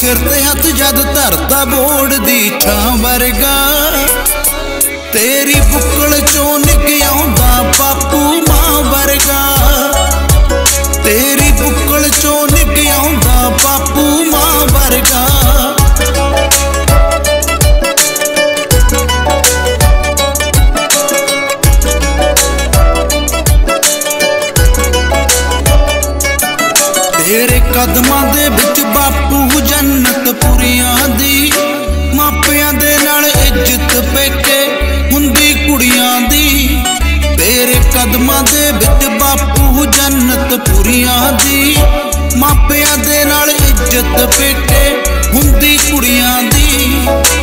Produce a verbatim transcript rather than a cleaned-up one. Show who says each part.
Speaker 1: सिर ते हथ जद धरता बोड़ दी छां वर्गा, तेरी बुक्कल चों निक आउंदा बापू मां वर्गा, तेरी बुक्कल चों निक आउंदा बापू मां वर्गा। तेरे कदमां दे विच बापू जन्नत पुरियां दी, मापियां दे नाल इज्जत पेके हुंदी कुड़ियां दी। तेरे कदमां दे विच बापू जन्नत पुरियां दी, मापियां दे नाल इज्जत पेके हुंदी कुड़ियां दी।